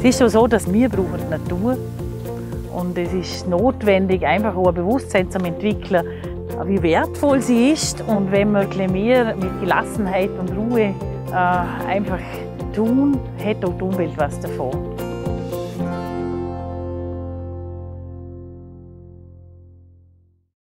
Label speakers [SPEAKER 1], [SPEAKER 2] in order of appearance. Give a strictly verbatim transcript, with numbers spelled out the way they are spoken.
[SPEAKER 1] Es ist so, dass wir brauchen die Natur und es ist notwendig, einfach auch ein Bewusstsein zu entwickeln, wie wertvoll sie ist. Und wenn wir ein bisschen mehr mit Gelassenheit und Ruhe äh, einfach tun, hat auch die Umwelt was davon.